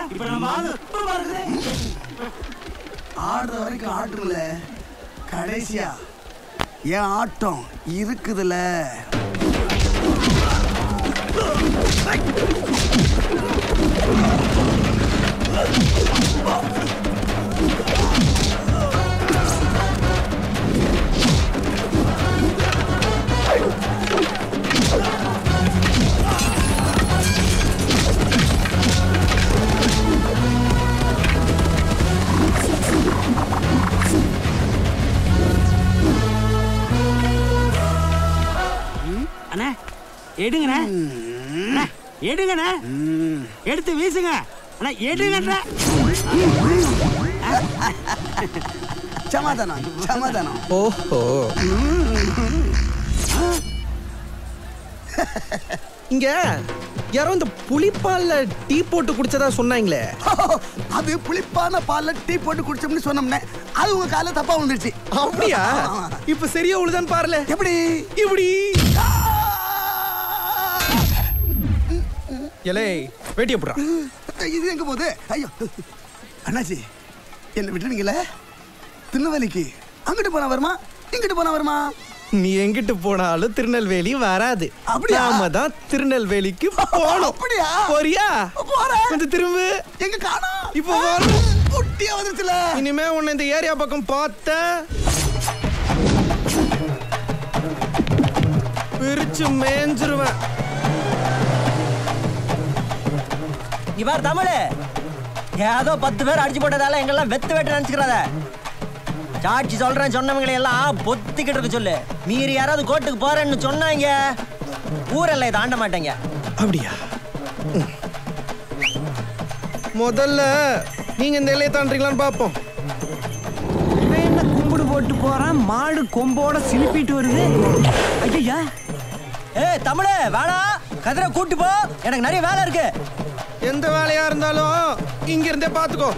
இப்ப நம்ம ஆடுற வரைக்கும் ஆட்டுல கடைசியா என் ஆட்டம் இருக்குதுல. எடுங்கண்ணே, எடுங்கண்ணே, எடுத்து வீசுங்க. அண்ணா எடுங்க. சமாதானம் சமாதானம். ஓஹோ, இங்க யாரோ இந்த புளிப்பால்ல டீ போட்டு குடிச்சதா சொன்னாங்களே, அது புளிப்பான பால்ல டீ போட்டு குடிச்சோம்னு சொன்னோம்னே, அது உங்க கால தப்பா வந்துருச்சு. அப்படியா? இப்ப சரியா உழுதான் பாருல. எப்படி இப்படி எலே வேட்டிய போடுறா. இது எங்க போகுது? ஐயோ அண்ணாச்சி, என்ன விட்டுருவீங்களே? திருநெல்வேலிக்கு அங்கிட்டு போனா வருமா, இங்கிட்டு போனா வருமா? நீ எங்கிட்டு போனாலும் திருநெல்வேலி வராது. அப்படியா? நாம தான் திருநெல்வேலிக்கு போறோம். அப்படியா? போறியா? போறேன். கொஞ்சம் திரும்ப. எங்க காணோம்? இப்போ வரும். குட்டியா வந்துச்சுல. இனிமே உன்னை இந்த ஏரியா பக்கம் பார்த்த பிரிச்சு மேஞ்சிருவேன். இவர் தமிழ் ஏதோ 10 பேர் அடிச்சு போட்டதால எங்கெல்லாம் வெத்து வெட்டு நினைச்சுக்கிறத. சாட்சி சொல்றேன் சொன்னவங்களை எல்லாம் பொத்திக்கிட்டு இருக்க சொல்லு. மீறி யாராவது கோர்ட்டுக்கு போறேன்னு சொன்னாங்க, ஊரெல்லாம் இதை ஆண்ட மாட்டேங்க. அப்படியா? முதல்ல நீங்க இந்த எல்லையை தாண்டீங்களான்னு பாப்போம். என்ன கும்பிடு போட்டு போறான், மாடு கொம்போட சிலிப்பிட்டு வருது. ஐயா தமிழ் வேணா, கதிரை கூட்டு போ, எனக்கு நிறைய வேலை இருக்கு. எந்த வேலையா இருந்தாலும் இங்க இருந்தே பாத்துக்கோ.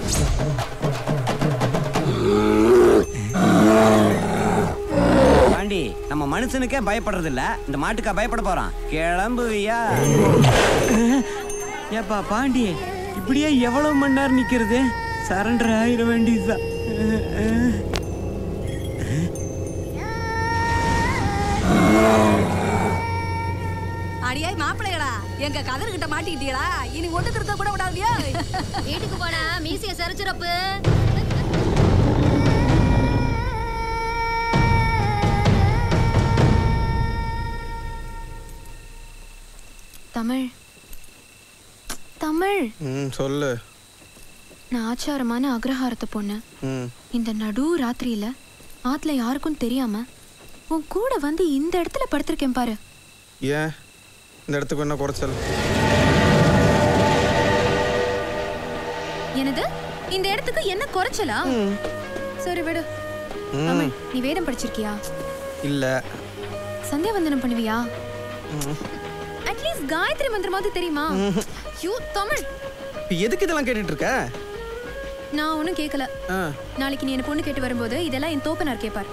பாண்டி, நம்ம மனுஷனுக்கே பயப்படுறது இல்ல, இந்த மாட்டுக்கா பயப்பட போறான்? கிளம்புவியா? ஏப்பா பாண்டி, இப்படியே எவ்வளவு மணி நேரம் நிக்கிறது? சரண்டர் ஆயிட வேண்டியதுதான். அடியாய் மாப்பிள்ளைகளா, எங்க கதர்கிட்ட மாட்டிக்கிட்டீங்களா? இனி ஒண்ணு திருத்த கூட விடாதியா? வீட்டுக்கு போனா மீசிய சரிச்சிரப்பு. தமிழ் தமிழ் சொல்லு. நான் ஆச்சாரமான அக்ரஹாரத்தை பொண்ணு. இந்த நடு ராத்திரியில ஆத்துல யாருக்கும் தெரியாம உன் கூட வந்து இந்த இடத்துல படுத்திருக்கேன் பாரு. ஏன் இந்த இடத்துக்கு என்ன குறைச்சல்? என்னது? இந்த இடத்துக்கு என்ன குறைச்சலா? சரி விடு. தமிழ், நீ வேதம் படிச்சிருக்கியா? இல்ல. சந்தியாவந்தனம் பண்ணுவியா? அட்லீஸ்ட் காயத்ரி மந்திரமாவது தெரியுமா? யூ தமிழ், எதுக்கு இதெல்லாம் கேட்டுட்டு இருக்க? நான் ஒன்னும் கேட்கல. நாளைக்கு நீ என்ன பொண்ணு கேட்டு வரும்போது இதெல்லாம் என் தோப்பனார் கேட்பார்.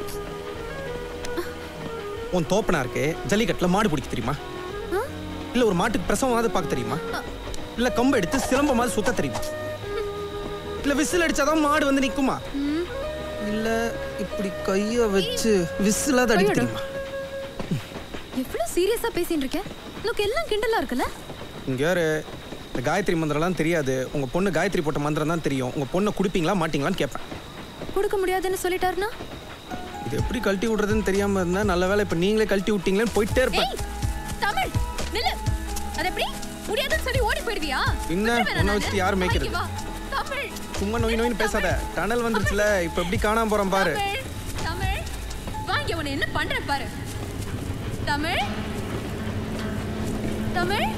உன் தோப்பனாருக்கு ஜல்லிக்கட்டுல மாடு பிடிக்க தெரியுமா? இல்ல ஒரு மாட்டுக்கு பிரசவமாவது பார்க்க தெரியுமா? இல்ல கம்பு எடுத்து சிலம்பமாவது சுத்த தெரியுமா? இல்ல விசில் அடிச்சாதான் மாடு வந்து நிக்குமா? இல்ல இப்படி கைய வச்சு விசிலாத அடிக்க தெரியுமா? எவ்வளவு சீரியஸா பேசிட்டு இருக்க? உனக்கு எல்லாம் கிண்டலா இருக்குல்ல? இங்க யாரு? இந்த காயத்ரி மந்திரம்லாம் தெரியாது. உங்க பொண்ணு காயத்ரி போட்ட மந்திரம் தான் தெரியும். உங்க பொண்ணை குடிப்பீங்களா மாட்டீங்களான்னு கேட்பேன். கொடுக்க முடியாதுன்னு சொல்லிட்டாருன்னா இது எப்படி கழட்டி விடுறதுன்னு தெரியாம இருந்தா நல்ல வேலை. இப்ப நீங்களே கழட்டி விட்டீங்களேன்னு போயிட்டே இருப்பேன். தமிழ் நில்லு. அது எப்படி முடியாதுன்னு சொல்லி ஓடி போயிடுவியா? என்ன உன்னை வச்சுட்டு யார் மேய்க்கிறது? தமிழ் சும்மா நோய் நோயின்னு பேசாத. டனல் வந்துருச்சுல, இப்ப எப்படி காணாம போறோம் பாரு. தமிழ் வாங்க, உன்னை என்ன பண்றேன் பாரு. தமிழ் தமிழ்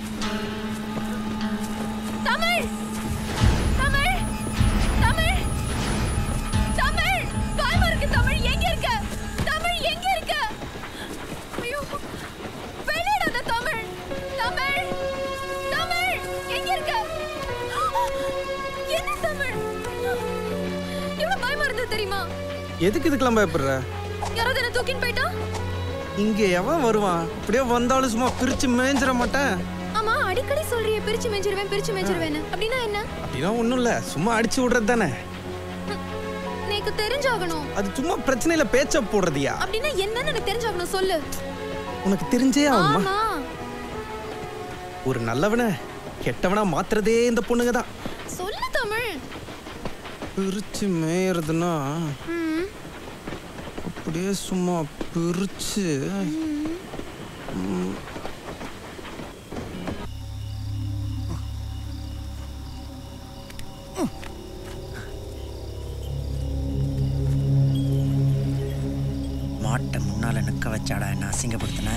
தமிழ் தமிழ் தமிழ் தமிழ் பயமா இருக்கு. தமிழ் எங்க இருக்க? தமிழ் எங்க இருக்க? ஐயோ வெளியிடாத தமிழ். தமிழ் தமிழ் எங்க இருக்க? என்ன தமிழ்? எவ்வளவு பயமா இருந்தது தெரியுமா? எதுக்கு இதுக்கெல்லாம் பயப்படுற? யாராவது என்ன தூக்கின்னு போயிட்டா? இங்க எவன் வருவான்? அப்படியே வந்தாலும் சும்மா பிரிச்சு மேஞ்சிட மாட்டேன். ஆமா, மாமா அடிக்கடி சொல்றியே பிரிச்சு மேஞ்சிருவேன் அப்படின்னா என்ன? அப்படின்னா ஒண்ணும் இல்ல, சும்மா அடிச்சு விடுறது தானே. எனக்கு தெரிஞ்சாகணும். அது சும்மா பிரச்சனையில பேச்ச போடுறதியா? அப்படின்னா என்னன்னு எனக்கு தெரிஞ்சாகணும், சொல்லு. உனக்கு தெரிஞ்சே ஆகுமா? ஆமா. ஒரு நல்லவனை கெட்டவனா மாத்துறதே இந்த பொண்ணுங்க தான். சொல்லு தமிழ். பிரிச்சு மேயறதுன்னா அப்படியே சும்மா பிரிச்சு மாட்டை முன்னால நிற்க வச்சாடா என்ன அசிங்கப்படுத்தின.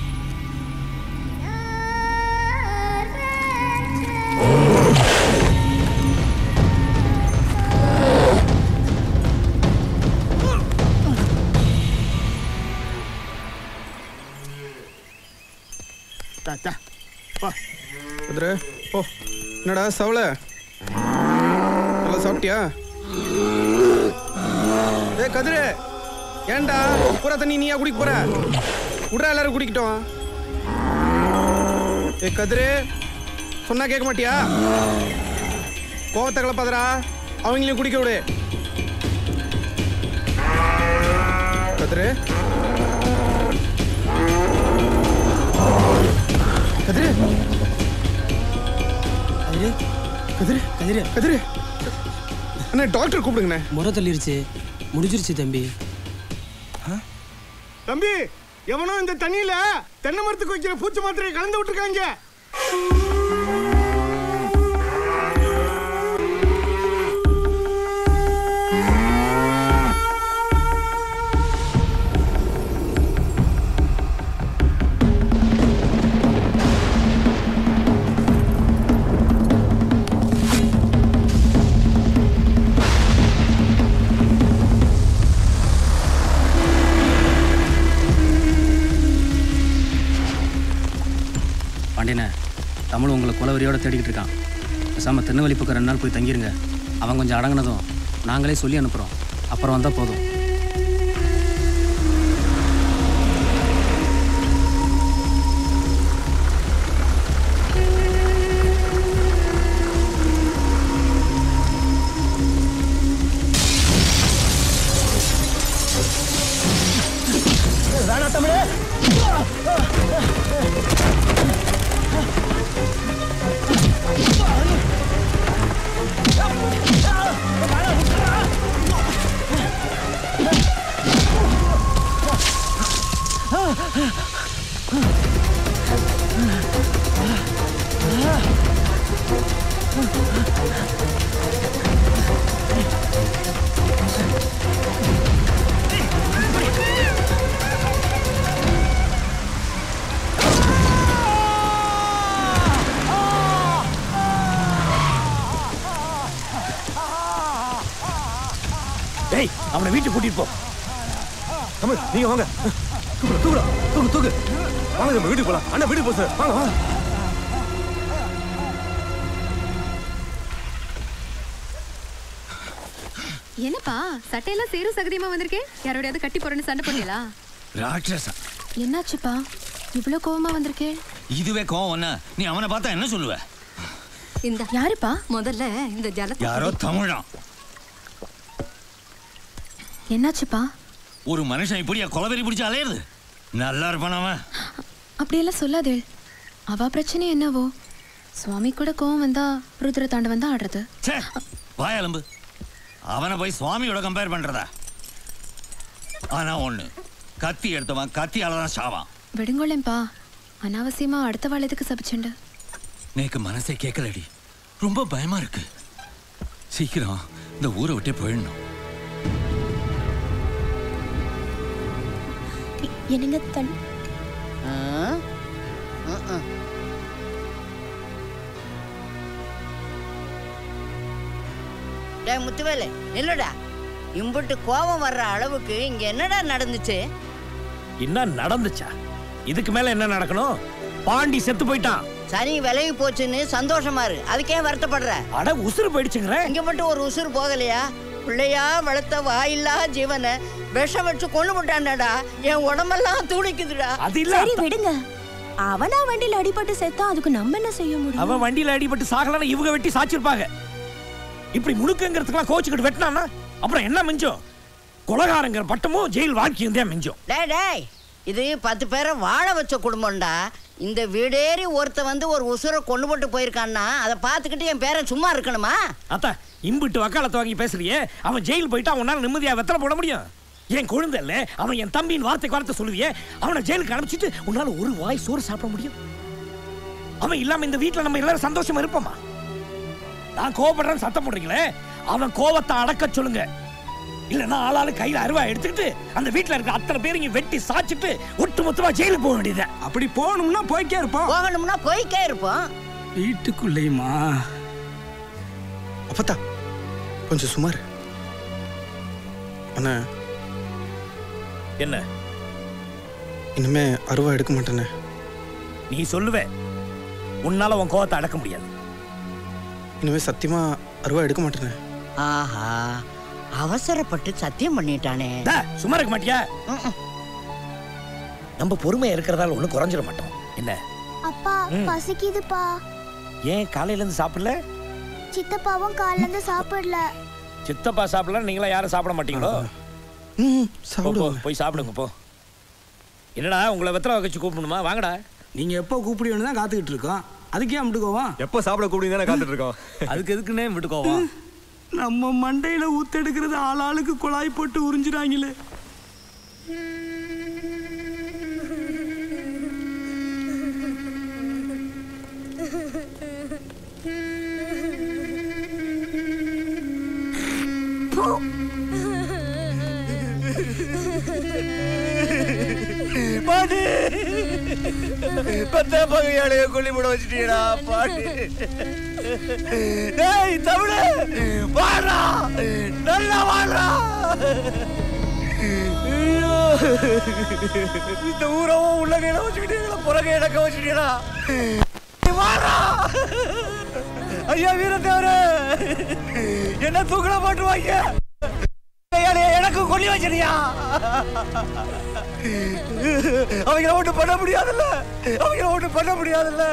என்னடா சவள நல்லா சாப்பிட்டியா? கதிரு, ஏன்டா பூரா தண்ணி நீயா குடிக்க போற? விட்றா எல்லாரும் குடிக்கட்டும். கதிரு, சொன்னா கேட்க மாட்டியா? கோவத்தை கிளப்பாதரா, அவங்களையும் குடிக்க விடு. கதிரு கதிரு கதிரு கதிரு கதிரு அண்ணா, டாக்டர் கூப்பிடுங்கண்ணே. முறை தள்ளிருச்சு, முடிஞ்சிருச்சு தம்பி. தம்பி, எவனோ இந்த தண்ணியில தென்னை மரத்துக்கு வைக்கிற பூச்சி மாத்திரையை கலந்து விட்டுருக்காங்க. தமிழ் உங்களை குலவரியோட தேடிக்கிட்டு இருக்கான். பேசாமல் திருநெல்வேலி பக்கம் 2 நாள் போய் தங்கிருங்க. அவன் கொஞ்சம் அடங்கினதும் நாங்களே சொல்லி அனுப்புகிறோம். அப்புறம் வந்தால் போதும். அவனை வீட்டுக்கு கூட்டிட்டு போ. தமிழ், நீங்க வாங்க. தூக்கு தூக்கு தூக்கு. வாங்க நம்ம வீட்டுக்கு போலாம். அண்ணா வீட்டுக்கு போ சார். வாங்க வாங்க. என்னப்பா சட்டையெல்லாம் சேரும் சகதியமா வந்திருக்கேன்? யாரோடையாவது கட்டி போறேன்னு சண்டை பண்ணீங்களா? ராட்சசா, என்னாச்சுப்பா இவ்ளோ கோவமா வந்திருக்கே? இதுவே கோவம். நீ அவனை பார்த்தா என்ன சொல்லுவ? இந்த யாருப்பா? முதல்ல இந்த ஜலத்தை யாரோ தமிழா. என்னாச்சுப்பா? ஒரு மனுஷன் இப்படியா கொலவெறி பிடிச்சு அலையிறது? நல்லா இருப்பான் அவன். அப்படியெல்லாம் சொல்லாதே. அவ பிரச்சனை என்னவோ. சுவாமி கூட கோவம் வந்தா ருத்ர தாண்டவன் தான் ஆடுறது. வாயலம்பு, அவனை போய் சுவாமியோட கம்பேர் பண்றதா? ஆனா ஒண்ணு, கத்தி எடுத்தவன் கத்தியாலதான் சாவான். விடுங்கோளேம்பா, அனாவசியமா அடுத்த வாழத்துக்கு சபிச்சுண்டு. நேக்கு மனசே கேட்கலடி, ரொம்ப பயமா இருக்கு. சீக்கிரம் இந்த ஊரை விட்டே போயிடணும். என்னங்க தண்ணி? முத்துவேலு இல்லடா, இம்புட்டு கோபம் வர்ற அளவுக்கு இங்க என்னடா நடந்துச்சு? என்ன நடந்துச்சா? இதுக்கு மேல என்ன நடக்கணும்? பாண்டி செத்து போயிட்டான். சனி விலகி போச்சுன்னு சந்தோஷமா இரு, அதுக்கே வருத்தப்படுற? அட உசுறு போயிடுச்சுங்கிற. இங்க மட்டும் ஒரு உசுறு போகலையா? பிள்ளையா வளர்த்த வாயில்லா ஜீவனை விஷம் வச்சு கொண்டு விட்டான்டா. என் உடம்பெல்லாம் துடிக்குதுடா. அது இல்ல. சரி விடுங்க. அவனா வண்டியில அடிபட்டு செத்தா அதுக்கு நம்ம என்ன செய்ய முடியும்? அவன் வண்டியில அடிபட்டு சாகலன்னா இவங்க வெட்டி சாச்சிருப்பாங்க. இப்படி முழுக்கங்கிறதுக்குலாம் கோச்சுக்கிட்டு வெட்டினான்னா அப்புறம் என்ன மிஞ்சம்? கொலகாரங்கிற பட்டமும் ஜெயில் வாழ்க்கையும் தான் மிஞ்சம். டேய் இது 10 பேரை வாழ வச்ச குடும்பம்டா. இந்த வீடேறி ஒருத்த வந்து ஒரு உசுரை கொண்டு போட்டு போயிருக்கான்னா அதை பார்த்துக்கிட்டு என் பேரன் சும்மா இருக்கணுமா? அத்தா இம்பிட்டு வக்காலத்தை வாங்கி பேசுறியே, அவன் ஜெயில் போயிட்டு அவனால நிம்மதியா வெத்தலை போட முடியும்? என் குழந்தை இல்ல, அவன் என் தம்பியின் வார்த்தை சொல்லுவியே, அவனை ஜெயிலுக்கு அனுப்பிச்சிட்டு உன்னால ஒரு வாய் சோறு சாப்பிட முடியும்? அவன் இல்லாம இந்த வீட்டுல நம்ம எல்லாரும் சந்தோஷமா இருப்போமா? நான் கோபப்படுறேன்னு சத்தம் போடுறீங்களே, அவன் கோபத்தை அடக்க சொல்லுங்க. இல்லன்னா ஆளாளு கையில அருவா எடுத்துக்கிட்டு அந்த வீட்டுல இருக்க அத்தனை பேரையும் வெட்டி சாச்சிட்டு ஒட்டு மொத்தமா ஜெயிலுக்கு போக வேண்டியது. அப்படி போகணும்னா போய்க்கே இருப்போம். போகணும்னா போய்க்கே இருப்போம். வீட்டுக்குள்ளேயுமா? அப்பத்தா கொஞ்சம் சுமார். அண்ணா என்ன இனிமே அருவா எடுக்க மாட்டேனே. நீ சொல்லுவே, உன்னால உன் கோவத்தை அடக்க முடியாது. இனிமே சத்தியமா அருவா எடுக்க மாட்டேனே. ஆஹா, அவசரப்பட்டு சத்தியம் பண்ணிட்டானே. சும்மா இருக்க மாட்டியா? நம்ம பொறுமையா இருக்கிறதால ஒண்ணு குறைஞ்சிட மாட்டோம். என்ன அப்பா பசிக்குதுப்பா. ஏன் காலையில இருந்து சாப்பிடல? சித்தப்பாவும் காலையில இருந்து சாப்பிடல. சித்தப்பா சாப்பிடல, நீங்களா யாரும் சாப்பிட மாட்டீங்களோ? போய் சாப்பிடுங்க போ. என்னடா உங்களை வெத்தலை வச்சு கூப்பிடணுமா? வாங்கடா. நீங்க எப்போ கூப்பிடுவீங்கன்னு தான் காத்துக்கிட்டு இருக்கோம். அதுக்கே விட்டுக்கோவா? எப்போ சாப்பிட கூப்பிடுங்க தானே காத்துட்டு இருக்கோம். அதுக்கு எதுக்குன்னே விட்டுக்கோவா? நம்ம மண்டையில ஊத்தெடுக்கிறது ஆளாளுக்கு குழாய் போட்டு உறிஞ்சிடாங்களே. பாட்டி பத்தே பகையாளைய கொல்லி போட வச்சுட்டீடா பாட்டி. டேய் தமிழே வாடா, நல்லா வாடா. இந்த ஊரவும் உள்ள கையில வச்சுக்கிட்டீங்களா, புற கையில வச்சுட்டீடா. வாடா ஐயா வீரத்தேவரே, என்ன தூக்கல போட்டுவாங்க. எனக்கு கொல்லி வச்சிருக்கியா? அவங்க ஒன்றும் பண்ண முடியாதுல்ல, அவங்க ஒன்றும் பண்ண முடியாதுல்ல.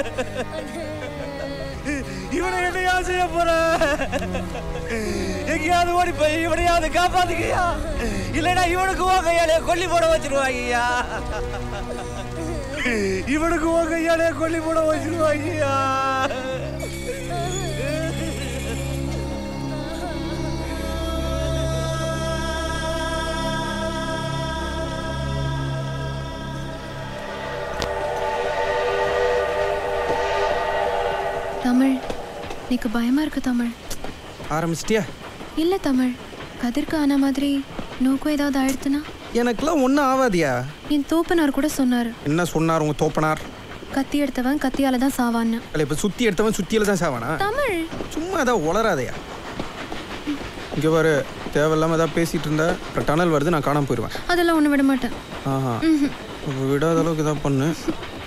இவனை என்னையா செய்ய போற? எங்கேயாவது ஓடி போய் இவனையாவது காப்பாத்துக்கியா? இல்லைன்னா இவனுக்கு உன் கையாலே கொல்லி போட வச்சிருவாங்கய்யா. இவனுக்கு உன் கையாலே கொல்லி போட வச்சிருவாங்கய்யா. தமிழ், எனக்கு பயமா இருக்கு தமிழ். ஆரம்பிச்சிட்டியா? இல்ல தமிழ், கதிர்க்கு ஆன மாதிரி நோக்கம் ஏதாவது ஆயிடுத்துனா? எனக்குலாம் ஒன்றும் ஆகாதியா. என் தோப்பனார் கூட சொன்னாரு. என்ன சொன்னார் உங்க தோப்பனார்? கத்தி எடுத்தவன் கத்தியால தான் சாவான்னு. இப்ப சுத்தி எடுத்தவன் சுத்தியில தான் சாவானா? தமிழ் சும்மா ஏதாவது உளராதையா. இங்க பாரு, தேவையில்லாம ஏதாவது பேசிட்டு இருந்தா டனல் வருது, நான் காணாம போயிடுவேன். அதெல்லாம் ஒண்ணு விட மாட்டேன். ஆஹா, விடாத அளவுக்கு ஏதாவது பண்ணு.